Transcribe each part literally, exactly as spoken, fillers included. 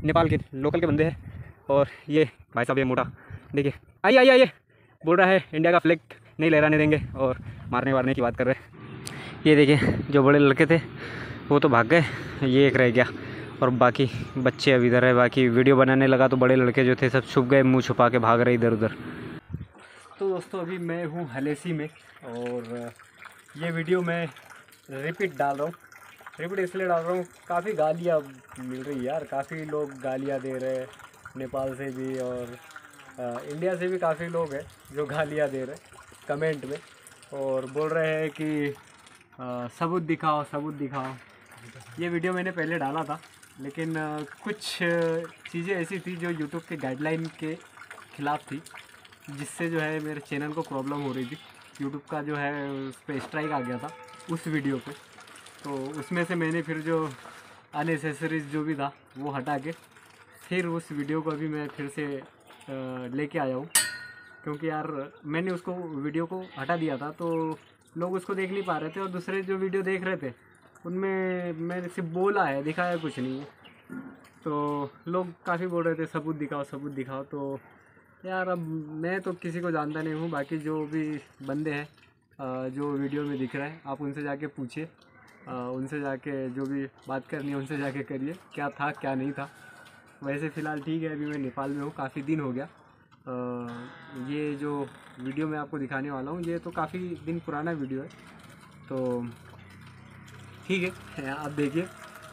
नेपाल के लोकल के बंदे हैं। और ये भाई साहब ये मोटा देखिए, आइए आइए आइए, बोल रहा है इंडिया का फ्लैग नहीं लहराने देंगे और मारने वारने की बात कर रहे हैं। ये देखिए जो बड़े लड़के थे वो तो भाग गए, ये एक रह गया और बाकी बच्चे अभी इधर है। बाकी वीडियो बनाने लगा तो बड़े लड़के जो थे सब छुप गए, मुंह छुपा के भाग रहे इधर उधर। तो दोस्तों अभी मैं हूँ हलेसी में और ये वीडियो मैं रिपीट डाल रहा हूँ। रिपीट इसलिए डाल रहा हूँ, काफ़ी गालियाँ मिल रही यार, काफ़ी लोग गालियाँ दे रहे हैं, नेपाल से भी और आ, इंडिया से भी काफ़ी लोग हैं जो गालियाँ दे रहे हैं कमेंट में और बोल रहे हैं कि आ, सबूत दिखाओ सबूत दिखाओ। ये वीडियो मैंने पहले डाला था लेकिन आ, कुछ चीज़ें ऐसी थी जो यूट्यूब के गाइडलाइन के ख़िलाफ़ थी, जिससे जो है मेरे चैनल को प्रॉब्लम हो रही थी। यूट्यूब का जो है उस पर स्ट्राइक आ गया था उस वीडियो पे, तो उसमें से मैंने फिर जो अननेसेसरीज जो भी था वो हटा के फिर उस वीडियो को अभी मैं फिर से लेके आया हूँ। क्योंकि यार मैंने उसको वीडियो को हटा दिया था तो लोग उसको देख नहीं पा रहे थे और दूसरे जो वीडियो देख रहे थे उनमें मैंने सिर्फ बोला है, दिखाया कुछ नहीं है। तो लोग काफ़ी बोल रहे थे सबूत दिखाओ सबूत दिखाओ। तो यार अब मैं तो किसी को जानता नहीं हूँ, बाकी जो भी बंदे हैं जो वीडियो में दिख रहा है आप उनसे जाके पूछिए, उनसे जाके जो भी बात करनी है उनसे जाके करिए, क्या था क्या नहीं था। वैसे फ़िलहाल ठीक है, अभी मैं नेपाल में हूँ, काफ़ी दिन हो गया। आ, ये जो वीडियो मैं आपको दिखाने वाला हूँ ये तो काफ़ी दिन पुराना वीडियो है, तो ठीक है आप देखिए।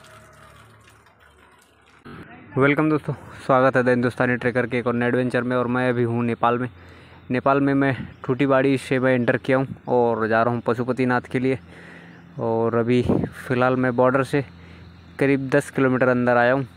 वेलकम दोस्तों, स्वागत है द हिंदुस्तानी ट्रेकर के एक और नए एडवेंचर में। और मैं अभी हूँ नेपाल में। नेपाल में मैं ठूटीबाड़ी से मैं एंटर किया हूँ और जा रहा हूँ पशुपतिनाथ के लिए। और अभी फ़िलहाल मैं बॉर्डर से करीब दस किलोमीटर अंदर आया हूँ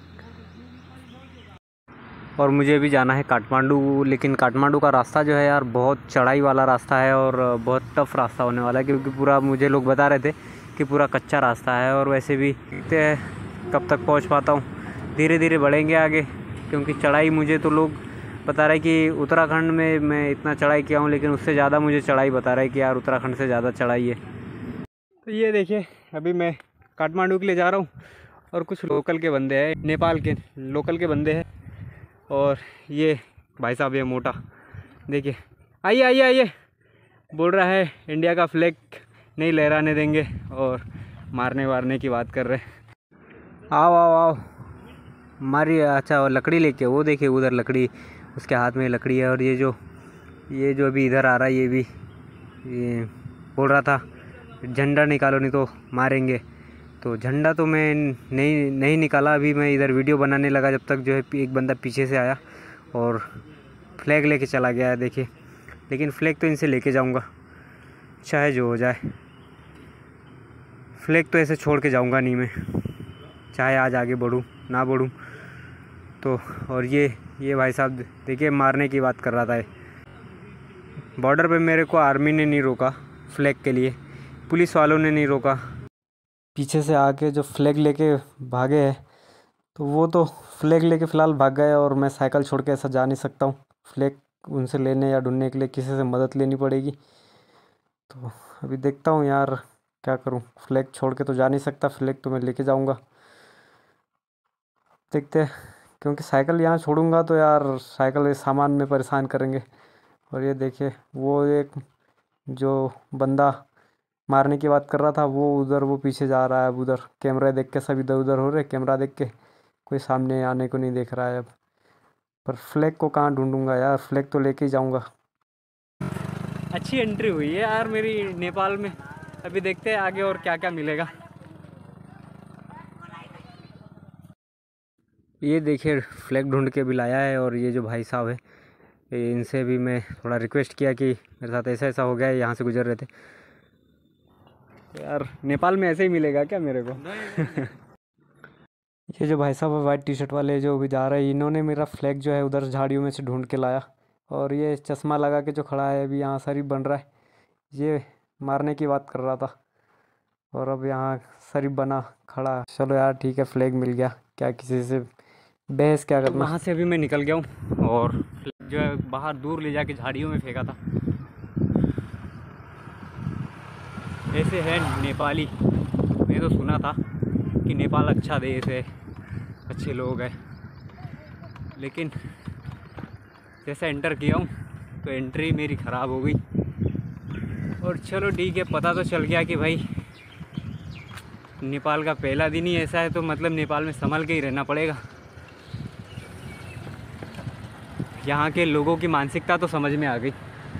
और मुझे अभी जाना है काठमांडू। लेकिन काठमांडू का रास्ता जो है यार बहुत चढ़ाई वाला रास्ता है और बहुत टफ़ रास्ता होने वाला है, क्योंकि पूरा मुझे लोग बता रहे थे कि पूरा कच्चा रास्ता है। और वैसे भी देखते हैं कब तक पहुँच पाता हूँ, धीरे धीरे बढ़ेंगे आगे, क्योंकि चढ़ाई मुझे तो लोग बता रहे कि उत्तराखंड में मैं इतना चढ़ाई किया हूँ लेकिन उससे ज़्यादा मुझे चढ़ाई बता रहे कि यार उत्तराखंड से ज़्यादा चढ़ाई है। तो ये देखिए अभी मैं काठमांडू के लिए जा रहा हूँ और कुछ लोकल के बंदे हैं, नेपाल के लोकल के बंदे हैं। और ये भाई साहब ये मोटा देखिए, आइए आइए आइए, बोल रहा है इंडिया का फ्लैग नहीं लहराने देंगे और मारने वारने की बात कर रहे हैं। आओ आओ आओ मारी। अच्छा और लकड़ी लेके, वो देखिए उधर लकड़ी, उसके हाथ में लकड़ी है। और ये जो ये जो अभी इधर आ रहा है ये भी ये बोल रहा था झंडा निकालो नहीं तो मारेंगे। तो झंडा तो मैं नहीं नहीं निकाला, अभी मैं इधर वीडियो बनाने लगा जब तक जो है एक बंदा पीछे से आया और फ्लैग लेके चला गया है देखिए। लेकिन फ्लैग तो इनसे लेके जाऊंगा, चाहे जो हो जाए। फ्लैग तो ऐसे छोड़ के जाऊंगा नहीं मैं, चाहे आज आगे बढ़ूं ना बढ़ूं। तो और ये ये भाई साहब देखिए मारने की बात कर रहा था। बॉर्डर पे मेरे को आर्मी ने नहीं रोका फ्लैग के लिए, पुलिस वालों ने नहीं रोका। पीछे से आके जो फ्लैग लेके भागे हैं तो वो तो फ्लैग लेके फ़िलहाल भाग गए और मैं साइकिल छोड़ के ऐसा जा नहीं सकता हूँ। फ्लैग उनसे लेने या ढूंढने के लिए किसी से मदद लेनी पड़ेगी। तो अभी देखता हूँ यार क्या करूँ, फ्लैग छोड़ के तो जा नहीं सकता, फ्लैग तो मैं लेके जाऊँगा। देखते हैं, क्योंकि साइकिल यहाँ छोड़ूंगा तो यार साइकिल सामान में परेशान करेंगे। और ये देखिए वो एक जो बंदा मारने की बात कर रहा था वो उधर वो पीछे जा रहा है। अब उधर कैमरा देख के सब इधर उधर हो रहे, कैमरा देख के कोई सामने आने को नहीं देख रहा है अब। पर फ्लैग को कहाँ ढूंढूंगा यार, फ्लैग तो लेके ही जाऊंगा। अच्छी एंट्री हुई है यार मेरी नेपाल में। अभी देखते हैं आगे और क्या क्या मिलेगा। ये देखिए फ्लैग ढूंढ के भी लाया है। और ये जो भाई साहब है इनसे भी मैं थोड़ा रिक्वेस्ट किया कि मेरे साथ ऐसा ऐसा हो गया है, यहाँ से गुजर रहे थे। यार नेपाल में ऐसे ही मिलेगा क्या मेरे को? ये जो भाई साहब है वाइट टी शर्ट वाले जो भी जा रहे हैं, इन्होंने मेरा फ्लैग जो है उधर झाड़ियों में से ढूंढ के लाया। और ये चश्मा लगा के जो खड़ा है अभी यहाँ शरीफ बन रहा है, ये मारने की बात कर रहा था और अब यहाँ शरीफ बना खड़ा। चलो यार ठीक है, फ्लैग मिल गया, क्या किसी से बहस क्या करना। वहाँ से अभी मैं निकल गया हूँ और जो है बाहर दूर ले जाके झाड़ियों में फेंका था। ऐसे है नेपाली, मैं तो सुना था कि नेपाल अच्छा देश है, अच्छे लोग हैं, लेकिन जैसे एंटर किया हूँ तो एंट्री मेरी ख़राब हो गई। और चलो ठीक है, पता तो चल गया कि भाई नेपाल का पहला दिन ही ऐसा है, तो मतलब नेपाल में संभल के ही रहना पड़ेगा। यहाँ के लोगों की मानसिकता तो समझ में आ गई।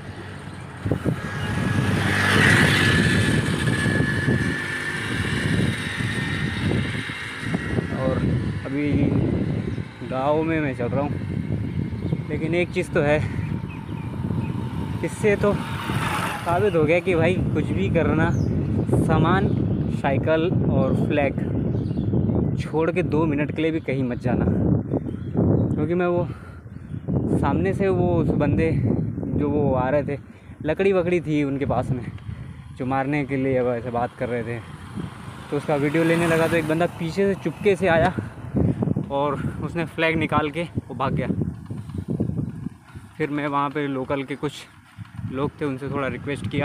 और अभी गाँव में मैं चल रहा हूँ, लेकिन एक चीज़ तो है, इससे तो साबित हो गया कि भाई कुछ भी करना, सामान, साइकिल और फ्लैग छोड़ के दो मिनट के लिए भी कहीं मत जाना। क्योंकि मैं वो सामने से वो उस बंदे जो वो आ रहे थे, लकड़ी वकड़ी थी उनके पास में, जो मारने के लिए वैसे बात कर रहे थे, तो उसका वीडियो लेने लगा तो एक बंदा पीछे से चुपके से आया और उसने फ्लैग निकाल के वो भाग गया। फिर मैं वहाँ पे लोकल के कुछ लोग थे, उनसे थोड़ा रिक्वेस्ट किया,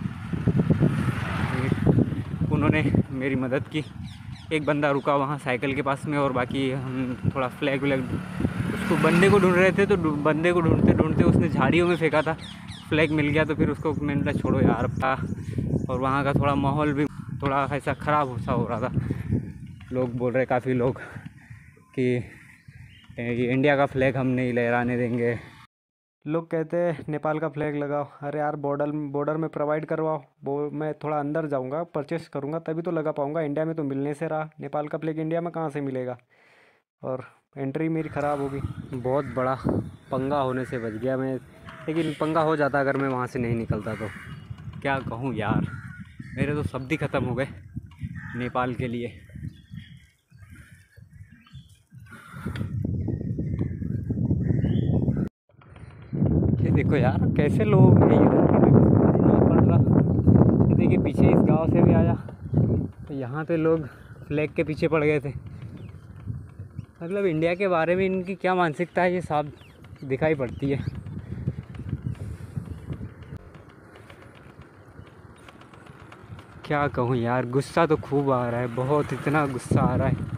उन्होंने मेरी मदद की। एक बंदा रुका वहाँ साइकिल के पास में, और बाकी हम थोड़ा फ्लैग व्लैग उसको बंदे को ढूंढ रहे थे, तो बंदे को ढूंढते ढूंढते उसने झाड़ियों में फेंका था, फ्लैग मिल गया। तो फिर उसको मैंने कहा छोड़ो यार था। और वहाँ का थोड़ा माहौल भी थोड़ा ऐसा ख़राब सा हो रहा था। लोग बोल रहे, काफ़ी लोग, कि ये इंडिया का फ्लैग हम नहीं लहराने देंगे। लोग कहते हैं नेपाल का फ्लैग लगाओ। अरे यार, बॉर्डर बॉर्डर में प्रोवाइड करवाओ, वो मैं थोड़ा अंदर जाऊंगा, परचेस करूंगा, तभी तो लगा पाऊंगा। इंडिया में तो मिलने से रहा, नेपाल का फ्लैग इंडिया में कहाँ से मिलेगा। और एंट्री मेरी ख़राब होगी। बहुत बड़ा पंगा होने से बच गया मैं, लेकिन पंगा हो जाता अगर मैं वहाँ से नहीं निकलता तो। क्या कहूँ यार, मेरे तो शब्द ही ख़त्म हो गए नेपाल के लिए। ये देखो यार, कैसे लोग हैं इधर के, समझ नहीं पड़ रहा। ये देखिए, पीछे इस गांव से भी आया तो यहाँ पे लोग फ्लैग के पीछे पड़ गए थे। मतलब इंडिया के बारे में इनकी क्या मानसिकता है, ये साफ दिखाई पड़ती है। क्या कहूँ यार, गुस्सा तो खूब आ रहा है, बहुत, इतना गुस्सा आ रहा है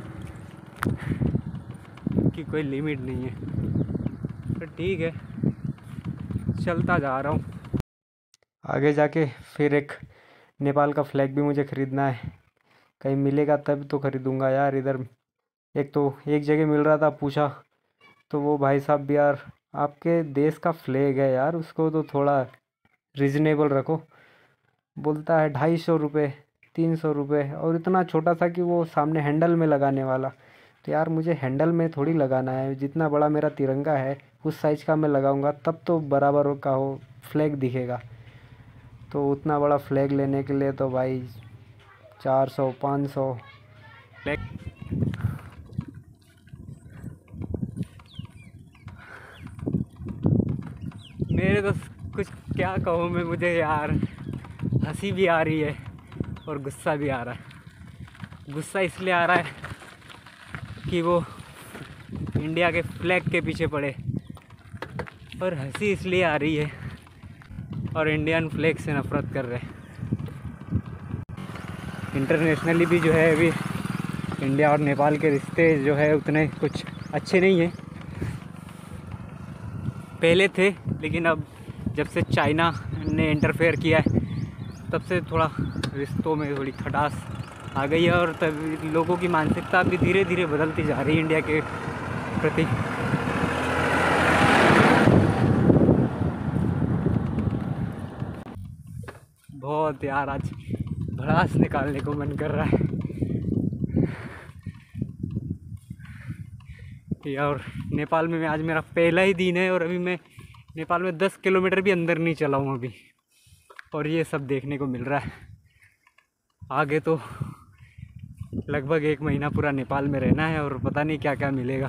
कि कोई लिमिट नहीं है। तो ठीक है, चलता जा रहा हूँ। आगे जाके फिर एक नेपाल का फ्लैग भी मुझे ख़रीदना है, कहीं मिलेगा तब तो ख़रीदूँगा यार। इधर एक तो एक जगह मिल रहा था, पूछा तो वो भाई साहब भी, यार आपके देश का फ्लैग है यार, उसको तो थोड़ा रिजनेबल रखो। बोलता है ढाई सौ रुपये, तीन सौ रुपये, और इतना छोटा सा कि वो सामने हैंडल में लगाने वाला। तो यार मुझे हैंडल में थोड़ी लगाना है, जितना बड़ा मेरा तिरंगा है उस साइज़ का मैं लगाऊंगा, तब तो बराबर का हो फ्लैग दिखेगा। तो उतना बड़ा फ्लैग लेने के लिए तो भाई चार सौ पाँच सौ फ्लैग। मेरे तो कुछ क्या कहूँ मैं, मुझे यार हंसी भी आ रही है और गुस्सा भी आ रहा है। गुस्सा इसलिए आ रहा है कि वो इंडिया के फ्लैग के पीछे पड़े, और हंसी इसलिए आ रही है और इंडियन फ्लैग से नफ़रत कर रहे हैं। इंटरनेशनली भी जो है अभी इंडिया और नेपाल के रिश्ते जो है उतने कुछ अच्छे नहीं हैं। पहले थे, लेकिन अब जब से चाइना ने इंटरफेयर किया है तब से थोड़ा रिश्तों में थोड़ी खटास आ गई है, और तब लोगों की मानसिकता भी धीरे धीरे बदलती जा रही है इंडिया के प्रति। बहुत यार, आज भड़ास निकालने को मन कर रहा है। और नेपाल में मैं, आज मेरा पहला ही दिन है और अभी मैं नेपाल में दस किलोमीटर भी अंदर नहीं चला हूँ अभी, और ये सब देखने को मिल रहा है। आगे तो लगभग एक महीना पूरा नेपाल में रहना है और पता नहीं क्या क्या मिलेगा।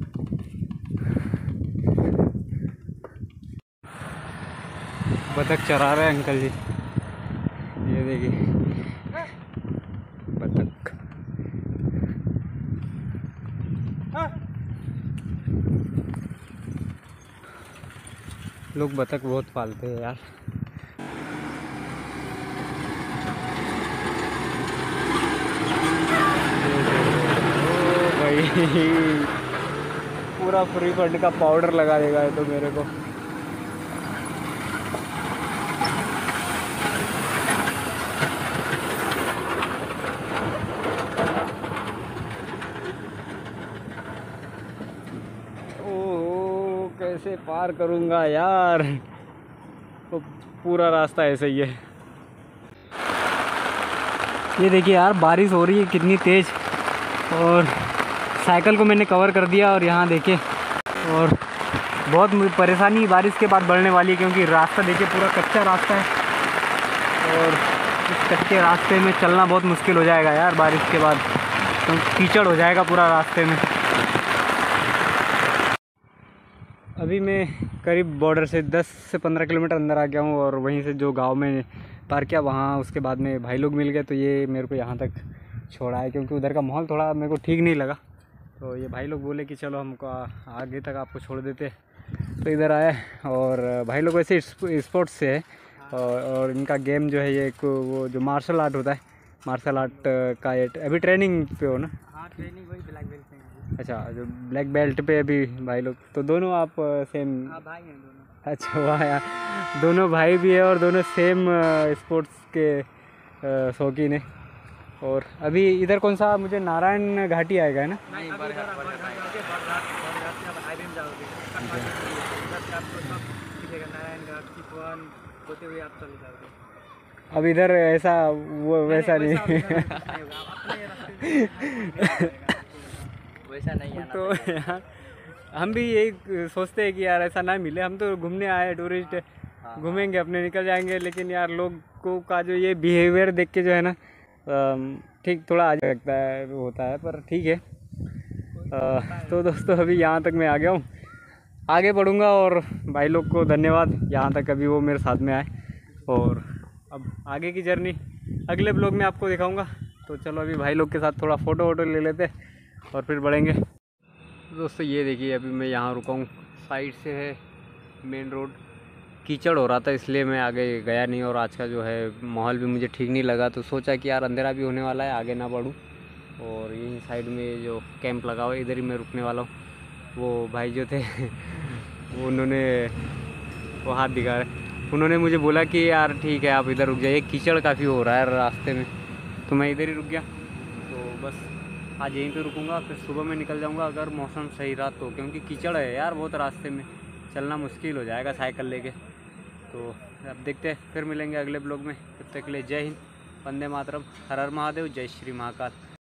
बतख चरा रहे हैं अंकल जी, ये देखिए बतख। लोग बतख बहुत पालते हैं यार। ओ भाई भाई पूरा फ्री फंड का पाउडर लगा देगा ये तो मेरे को। ओह कैसे पार करूँगा यार, तो पूरा रास्ता ऐसे ही है। ये देखिए यार बारिश हो रही है कितनी तेज़, और साइकिल को मैंने कवर कर दिया। और यहाँ देखिए, और बहुत परेशानी बारिश के बाद बढ़ने वाली है, क्योंकि रास्ता देखिए पूरा कच्चा रास्ता है, और इस कच्चे रास्ते में चलना बहुत मुश्किल हो जाएगा यार बारिश के बाद, तो कीचड़ हो जाएगा पूरा रास्ते में। अभी मैं करीब बॉर्डर से दस से पंद्रह किलोमीटर अंदर आ गया हूँ, और वहीं से जो गांव में पार किया वहाँ उसके बाद में भाई लोग मिल गए, तो ये मेरे को यहाँ तक छोड़ा है, क्योंकि उधर का माहौल थोड़ा मेरे को ठीक नहीं लगा। तो ये भाई लोग बोले कि चलो हमको आगे तक आपको छोड़ देते, तो इधर आए। और भाई लोग वैसे स्पोर्ट्स से है, और, और इनका गेम जो है ये एक वो जो मार्शल आर्ट होता है, मार्शल आर्ट का ये अभी ट्रेनिंग पे हो ना? हाँ ट्रेनिंग वही ब्लैक बेल्ट पे। अच्छा, जो ब्लैक बेल्ट पे अभी भाई लोग, तो दोनों आप सेम? हाँ भाई हैं दोनों। अच्छा वाह यार, दोनों भाई भी है और दोनों सेम स्पोर्ट्स के शौकीन है। और अभी इधर कौन सा मुझे नारायण घाटी आएगा है ना? नहीं अभी इधर आप बरघाट जाओगे, बरघाट बरघाट से आप हाईवे में जाओगे, उधर से आपको सब दिखेगा, नारायण घाट चितवन होते हुए आप चले जाओगे। अब इधर ऐसा वो वैसा नहीं, वैसा नहीं आना तो यार हम भी यही सोचते हैं कि यार ऐसा ना मिले। हम तो घूमने आए टूरिस्ट, घूमेंगे अपने निकल जाएंगे, लेकिन यार लोगों का जो ये बिहेवियर देख के जो है ना ठीक थोड़ा अजीब लगता है, होता है, पर ठीक है। आ, तो दोस्तों अभी यहाँ तक मैं आ गया हूँ, आगे बढ़ूँगा। और भाई लोग को धन्यवाद यहाँ तक अभी वो मेरे साथ में आए, और अब आगे की जर्नी अगले ब्लॉग में आपको दिखाऊँगा। तो चलो अभी भाई लोग के साथ थोड़ा फ़ोटो वोटो ले लेते और फिर बढ़ेंगे। दोस्तों ये देखिए अभी मैं यहाँ रुका हूँ, साइड से है मेन रोड, कीचड़ हो रहा था इसलिए मैं आगे गया नहीं, और आज का जो है माहौल भी मुझे ठीक नहीं लगा, तो सोचा कि यार अंधेरा भी होने वाला है, आगे ना बढ़ूँ। और यहीं साइड में जो कैंप लगा हुआ है इधर ही मैं रुकने वाला हूँ। वो भाई जो थे वो उन्होंने वो हाथ दिखा रहे, उन्होंने मुझे बोला कि यार ठीक है आप इधर रुक जाइए, कीचड़ काफ़ी हो रहा है रास्ते में, तो मैं इधर ही रुक गया। तो बस आज यहीं पे रुकूंगा, फिर सुबह में निकल जाऊंगा अगर मौसम सही रहा तो, क्योंकि कीचड़ है यार बहुत रास्ते में, चलना मुश्किल हो जाएगा साइकिल लेके। तो अब देखते हैं, फिर मिलेंगे अगले ब्लॉग में। तब तक के लिए जय हिंद, वंदे मातरम, हर हर महादेव, जय श्री महाकाल।